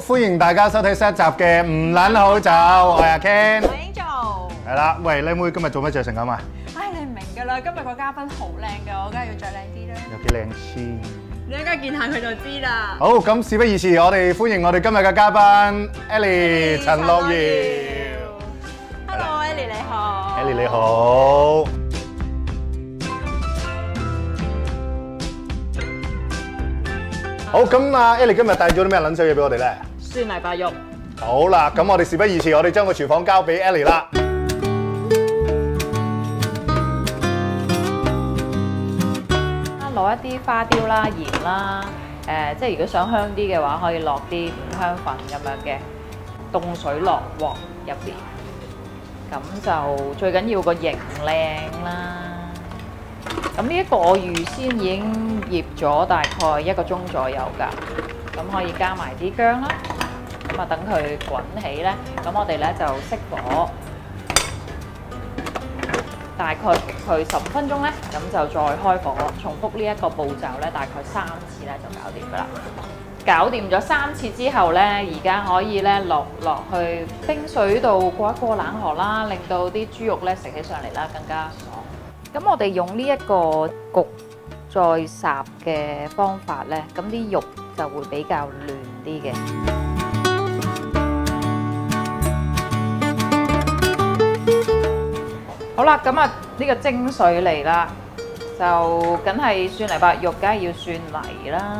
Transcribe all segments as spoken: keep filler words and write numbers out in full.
歡迎大家收睇新一集嘅唔撚好走，我係阿 Ken， 我已經做。 係啦，喂，靚妹今日做咩着成咁啊？ 唉，你唔明㗎啦，今日個嘉賓好靚㗎，我梗係要着靚啲啦。 有幾靚先？ 你一陣見下佢就知啦。 好，咁事不宜遲，我哋歡迎我哋今日嘅嘉賓 Ellie 陳樂瑤。 Hello Ellie 你好。 Ellie 你好。好，咁啊 Ellie 今日帶咗啲咩撚水嘢俾我哋咧？ 蒜泥白肉。 好啦，咁我哋事不宜遲，我哋將個廚房交俾 Ellie 啦。 攞一啲花雕啦、鹽啦，誒、即係如果想香啲嘅話，可以落啲五香粉咁樣嘅凍水落鑊入邊。咁就最緊要個形靚啦。咁呢一個我預先已經醃咗大概一個鐘左右㗎，咁可以加埋啲薑啦。咁啊等佢滾起咧，咁我哋咧就熄火。大概佢十五分鐘咧，咁就再開火，重複呢一個步驟咧，大概三次咧就搞掂噶啦。搞掂咗三次之後咧，而家可以咧落落去冰水度過一過冷河啦，令到啲豬肉咧食起上嚟啦更加爽。咁我哋用呢一個焗再烚嘅方法咧，咁啲肉就會比較嫩啲嘅。好啦，咁啊呢個蒸水嚟啦，就梗係蒜泥白肉，梗係要蒜泥啦。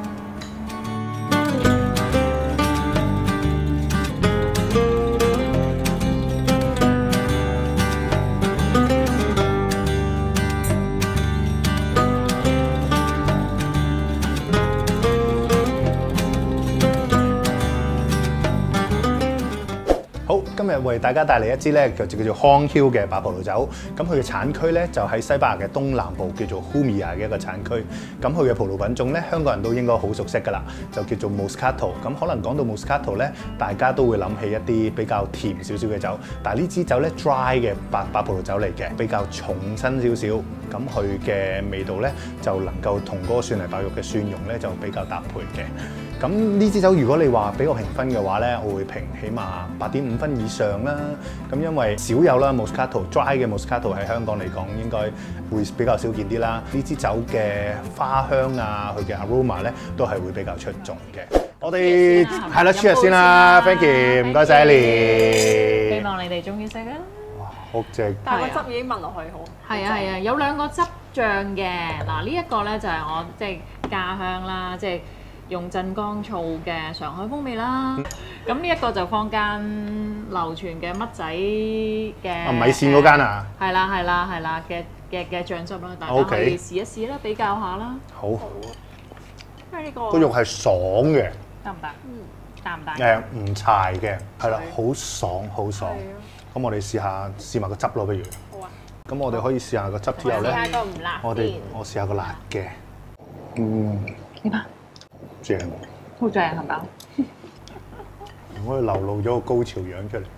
好，今日為大家帶嚟一支咧，就叫做康丘嘅白葡萄酒。咁佢嘅產區咧就喺西班牙嘅東南部，叫做 Jumilla 嘅一個產區。咁佢嘅葡萄品種咧，香港人都應該好熟悉㗎啦，就叫做 Moscato。咁可能講到 Moscato 咧，大家都會諗起一啲比較甜少少嘅酒。但係呢支酒咧 dry 嘅白白葡萄酒嚟嘅，比較重身少少。咁佢嘅味道咧就能夠同嗰個蒜泥白肉嘅蒜蓉咧就比較搭配嘅。咁呢支酒如果你話俾我評分嘅話咧，我會評起碼八點五分以上啦。咁因為少有啦 Moscato dry 嘅 Moscato 喺香港嚟講應該會比較少見啲啦。呢支酒嘅花香啊，佢嘅 aroma 咧都係會比較出眾嘅。我哋係啦 cheers 先啦 ，thank you， 唔該晒 Ellie。 希望你哋中意食啊！ 哇，好正！ 但係個汁已經聞落去好。 係啊係啊，有兩個汁醬嘅。嗱呢一個咧就係我即係家鄉啦，即係。用鎮江醋嘅上海風味啦，咁呢一個就坊間流傳嘅乜仔嘅啊米線嗰間啊， 係啦係啦係啦嘅嘅嘅醬汁啦，大家可以試一試啦，比較下啦。 好， 因為呢個個肉係爽嘅， 得唔得？嗯，得唔得？ 誒唔柴嘅，係啦，好爽好爽。咁我哋試下試埋個汁咯，不如。 好啊。 咁我哋可以試下個汁之後咧， 試下個唔辣我哋我試下個辣嘅，嗯， 點啊？ 正， 好正係咪？ 我哋流露咗個高潮樣出嚟。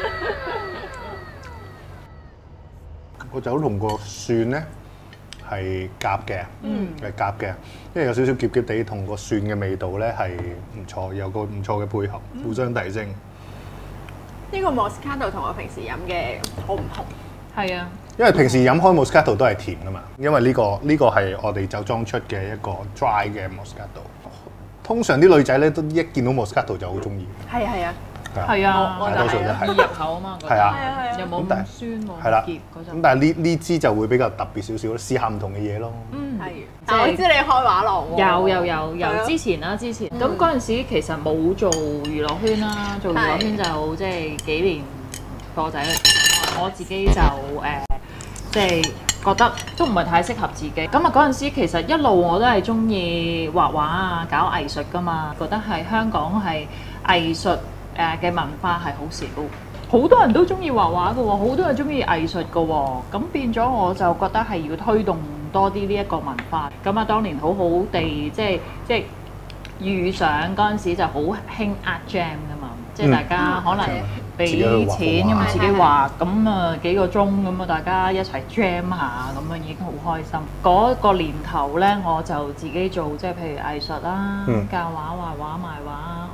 個酒同個蒜咧係夾嘅，嗯，係夾嘅，因為有少少澀澀地，同個蒜嘅味道咧係唔錯，有個唔錯嘅配合，互相提升。 呢個 Moscato 同我平時飲嘅好唔同。 係啊， 因為平時飲開 Moscato 都係甜㗎嘛，因為呢個呢個係我哋酒莊出嘅一個 dry 嘅 Moscato。通常啲女仔咧都一見到 Moscato 就好中意。 係啊係啊。 係啊， 大多數都係易入口啊嘛。 係啊， 又冇咁酸喎， 係啦。 澀嗰陣。 咁但係呢呢支就會比較特別少少，試下唔同嘅嘢咯。 嗯， 係。但我知你開畫廊喎。 有有有有，之前啦之前。咁嗰陣時其實冇做娛樂圈啦，做娛樂圈就即係幾年個仔。我自己就誒，即係覺得都唔係太適合自己。咁啊嗰陣時其實一路我都係中意畫畫啊，搞藝術㗎嘛，覺得係香港係藝術誒嘅文化係好少，好多人都中意畫畫嘅喎，好多人中意藝術嘅喎。咁變咗我就覺得係要推動多啲呢一個文化。咁啊，當年好好地即係即係遇上嗰陣時就好興 Art Jam 㗎嘛，即係大家可能。俾錢咁啊，自己畫咁啊幾個鐘咁啊，大家一齊 jam 下咁啊，已經好開心。嗰個年頭咧，我就自己做即係譬如藝術啦，教畫、畫畫、賣畫、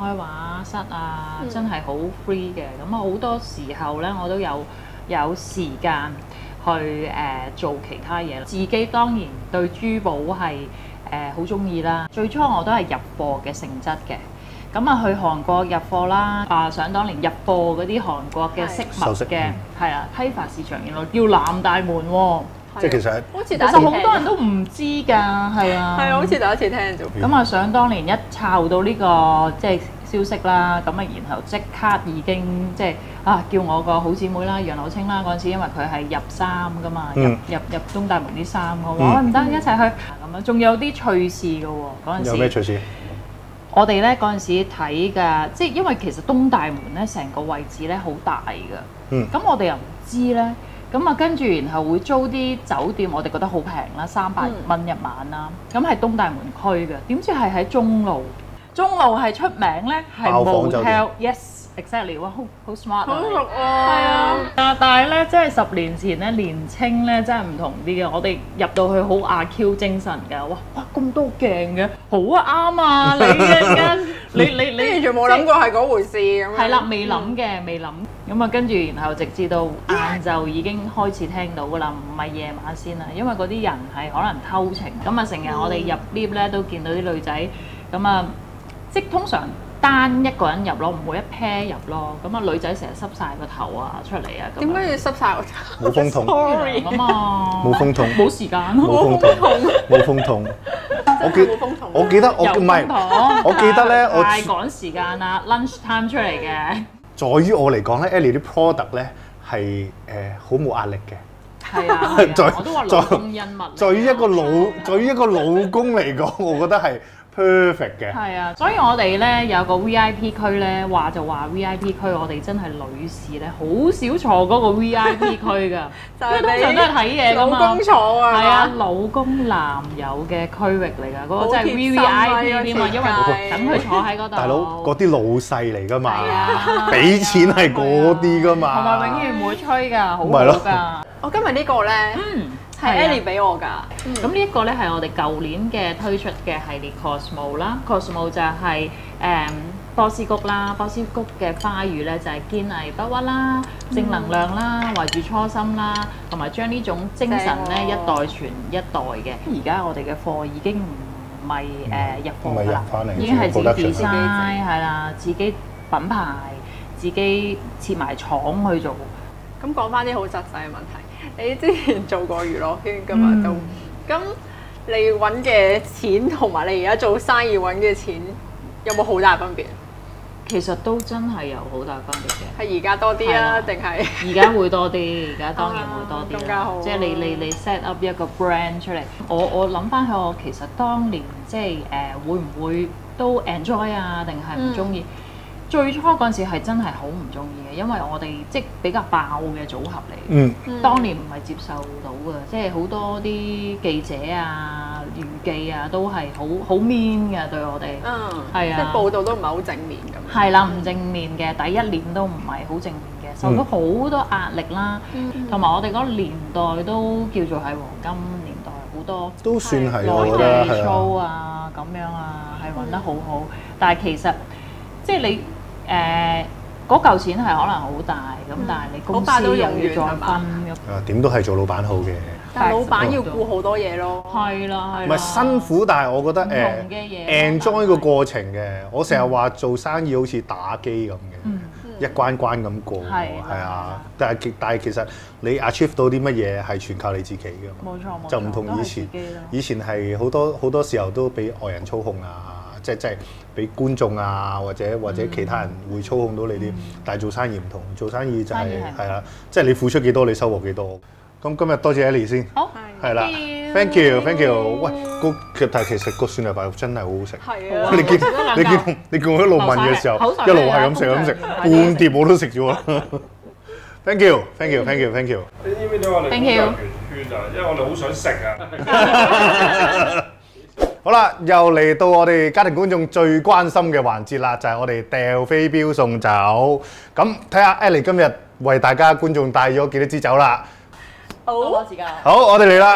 開畫室啊， 嗯真係好 free 嘅。咁啊好多時候咧，我都有有時間去誒、呃、做其他嘢。自己當然對珠寶係誒好中意啦。最初我都係入貨嘅性質嘅。咁啊，去韓國入貨啦！啊，想當年入貨嗰啲韓國嘅飾物嘅，係啊，批發市場原來叫南大門喎。 即係其實好似其實好多人都唔知㗎，係啊。 係啊，好似第一次聽啫。 咁啊，想當年一抄到呢個即係消息啦，咁啊，然後即刻已經即係啊，叫我個好姊妹啦，楊柳青啦，嗰陣時因為佢係入衫㗎嘛，入入入東大門啲衫，我話喂唔得，一齊去咁啊，仲有啲趣事㗎喎，嗰陣時。 有咩趣事？ 我哋咧嗰陣時睇㗎，即係因為其實東大門咧成個位置咧好大㗎， 嗯， 咁我哋又唔知咧，咁啊跟住然後會租啲酒店，我哋覺得好平啦，三百蚊一晚啦，咁係東大門區嘅，點知係喺中路，中路係出名咧係冇 hotel，yes exactly，哇好好 smart 好熟啊， 啊， 係啊，但但係咧即係十年前咧年青咧真係唔同啲嘅，我哋入到去好阿 Q 精神㗎，哇哇咁多鏡嘅，好啊啱啊你嘅你你你完全冇諗過係嗰回事咁樣。 係啦，未諗嘅，未諗。咁啊，跟住然後直至到晏晝已經開始聽到㗎啦，唔係夜晚先啦，因為嗰啲人係可能偷情。咁啊，成日我哋入 lift 咧都見到啲女仔，咁啊，即係通常單一個人入咯，唔會一 pair 入咯。咁啊，女仔成日濕晒個頭啊出嚟啊。 點解要濕晒個頭？ 冇風筒。 Sorry 咁啊， 冇風筒。 冇時間。 冇風筒。冇風筒。我記我記得我唔係，我記得咧，我太趕時間啦 ，lunch time 出嚟嘅。 在於我嚟講咧 ，Ellie 啲 product 咧係誒好冇壓力嘅。 係啊， 在我都話老公恩物。 在於一個老，在於一個老公嚟講，我覺得係 perfect 嘅。 係啊，所以我哋咧有個 V I P 區咧，話就話 V I P 區，我哋真係女士咧好少坐嗰個 V I P 區㗎，因為通常都係睇嘢㗎嘛。 老公坐啊， 係啊，老公男友嘅區域嚟㗎，嗰個真係 V V I P 添啊，因為等佢坐喺嗰度。 大佬嗰啲老細嚟㗎嘛， 係啊， 俾錢係嗰啲㗎嘛， 同埋永遠唔會吹㗎，好好㗎。 我今日呢個咧， 嗯。 係 Ellie 俾我㗎。 咁呢一個咧係我哋舊年嘅推出嘅系列 Cosmo 啦 ，Cosmo 就係、是、誒、嗯、波斯菊啦，波斯菊嘅花語咧就係堅毅不屈啦、正能量啦、懷住初心啦，同埋將呢種精神咧一代傳一代嘅。而家我哋嘅貨已經唔係誒入貨啦，已經係自己 design 係啦，自己品牌，自己設埋廠去做。 咁講翻啲好實際嘅問題。你之前做過娛樂圈㗎嘛都，咁、嗯、你揾嘅錢同埋你而家做生意揾嘅錢有冇好大分別？ 其實都真係有好大分別嘅。 係而家多啲啊，定係而家會多啲？而家當然會多啲啦。 啊、 即係你你你 set up 一個 brand 出嚟。我我諗翻起我其實當年即係誒、呃、會唔會都 enjoy 啊？定係唔中意？嗯最初嗰陣時係真係好唔中意嘅，因為我哋即比較爆嘅組合嚟。 嗯。 當年唔係接受到嘅，即係好多啲記者啊、娛記啊都係好好 mean 嘅對我哋。 嗯。 係啊。 即係報道都唔係好正面咁。 係啦，唔正面嘅，第一年都唔係好正面嘅，受到好多壓力啦。同埋、嗯、我哋嗰個年代都叫做係黃金年代，好多都算係我內覺得地 show 啊咁樣啊，係揾得好好。嗯、但係其實即係你。誒嗰嚿錢係可能好大咁，嗯、但係你公司又要再分咁。 啊，點都係做老闆好嘅。 但係老闆要顧好多嘢咯。係啦，係。 唔係辛苦，但係我覺得誒 enjoy 個過程嘅。我成日話做生意好似打機咁嘅，嗯、一關關咁過。係係啊，但係但係其實你 achieve 到啲乜嘢係全靠你自己嘅。 冇錯冇錯。 就唔同以前，以前係好多好多時候都俾外人操控啊。即係即係俾觀眾啊，或者或者其他人會操控到你啲，嗯、但係做生意唔同，做生意就係係啦，即係你付出幾多，你收穫幾多。咁今日多謝 Ellie 先， 好係啦 ，thank you，thank you。喂，個但係其實個蒜泥白真係好好食。 係啊， 你見你見你見我一路問嘅時候，一路係咁食咁食，半碟我都食咗啦。Thank you，thank you，thank you，thank you。 你知唔知點解我哋工作圓圈啊？因為我哋好想食啊。 好啦，又嚟到我哋家庭觀眾最關心嘅環節啦，就係、是、我哋掉飛鏢送酒。咁睇下 Ellie 今日為大家觀眾帶咗幾多支酒啦。 好，多時間。 好，我哋嚟啦。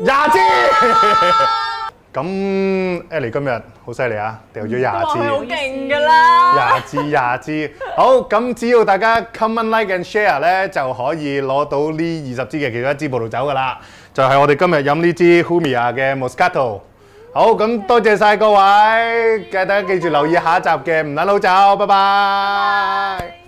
廿支。咁 Ellie 今日好犀利啊，掉咗廿支。 好勁㗎啦！ 廿支廿支，好咁只要大家 comment like and share 咧，就可以攞到呢二十支嘅其中一支葡萄酒㗎啦。就係、是、我哋今日飲呢支 Humia 嘅 Moscato。好咁，多謝晒各位，記大家記住留意下一集嘅唔撚老酒，拜拜。